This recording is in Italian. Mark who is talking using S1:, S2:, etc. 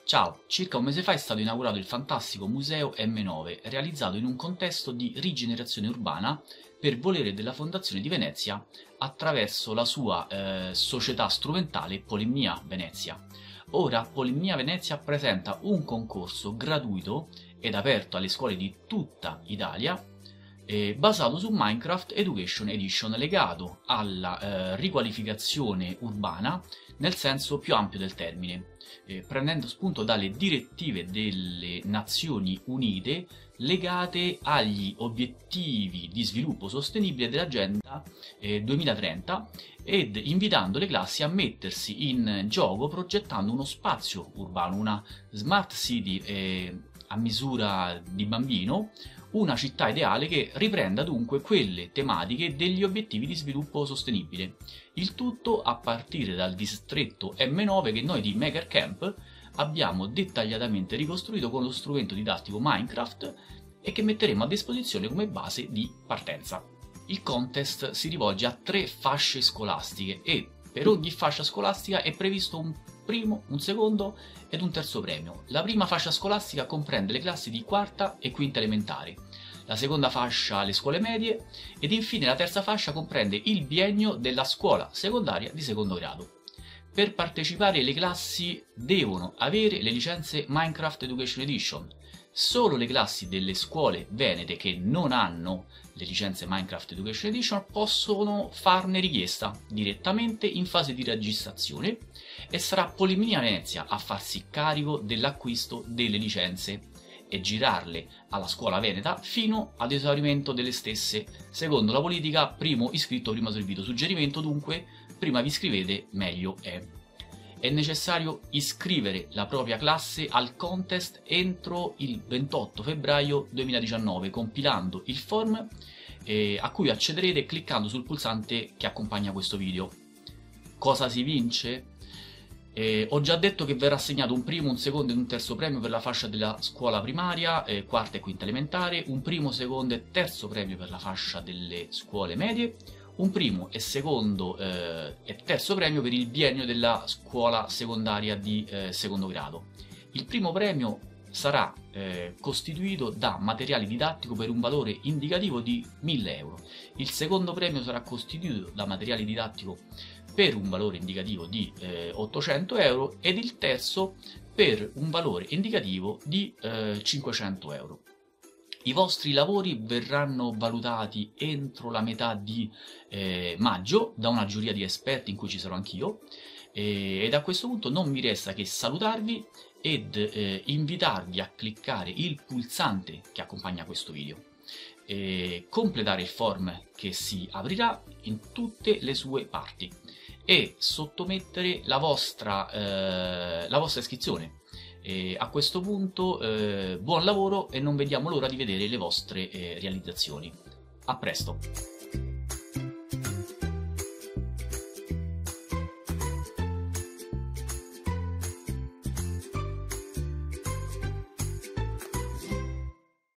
S1: Ciao, circa un mese fa è stato inaugurato il fantastico Museo M9, realizzato in un contesto di rigenerazione urbana per volere della Fondazione di Venezia attraverso la sua società strumentale Polimnia Venezia. Ora Polimnia Venezia presenta un concorso gratuito ed aperto alle scuole di tutta Italia basato su Minecraft Education Edition, legato alla riqualificazione urbana nel senso più ampio del termine, prendendo spunto dalle direttive delle Nazioni Unite legate agli obiettivi di sviluppo sostenibile dell'Agenda 2030 ed invitando le classi a mettersi in gioco progettando uno spazio urbano, una smart city a misura di bambino, una città ideale che riprenda dunque quelle tematiche degli obiettivi di sviluppo sostenibile. Il tutto a partire dal distretto M9 che noi di Maker Camp abbiamo dettagliatamente ricostruito con lo strumento didattico Minecraft e che metteremo a disposizione come base di partenza. Il contest si rivolge a 3 fasce scolastiche e per ogni fascia scolastica è previsto un primo, un secondo ed un terzo premio. La prima fascia scolastica comprende le classi di quarta e quinta elementare, la seconda fascia le scuole medie ed infine la terza fascia comprende il biennio della scuola secondaria di secondo grado. Per partecipare le classi devono avere le licenze Minecraft Education Edition. Solo le classi delle scuole venete che non hanno le licenze Minecraft Education Edition possono farne richiesta direttamente in fase di registrazione e sarà Polimnia Venezia a farsi carico dell'acquisto delle licenze e girarle alla scuola veneta fino ad esaurimento delle stesse, secondo la politica primo iscritto primo servito. Suggerimento dunque, prima vi iscrivete meglio è. È necessario iscrivere la propria classe al contest entro il 28 febbraio 2019 compilando il form a cui accederete cliccando sul pulsante che accompagna questo video. Cosa si vince? Ho già detto che verrà assegnato un primo, un secondo ed un terzo premio per la fascia della scuola primaria, quarta e quinta elementare, un primo, secondo e terzo premio per la fascia delle scuole medie, un primo e secondo e terzo premio per il biennio della scuola secondaria di secondo grado. Il primo premio sarà costituito da materiale didattico per un valore indicativo di 1.000 euro. Il secondo premio sarà costituito da materiale didattico per un valore indicativo di 800 euro ed il terzo per un valore indicativo di 500 euro. I vostri lavori verranno valutati entro la metà di maggio da una giuria di esperti in cui ci sarò anch'io ed a questo punto non mi resta che salutarvi ed invitarvi a cliccare il pulsante che accompagna questo video, completare il form che si aprirà in tutte le sue parti e sottomettere la vostra iscrizione. A questo punto buon lavoro e non vediamo l'ora di vedere le vostre realizzazioni. A presto!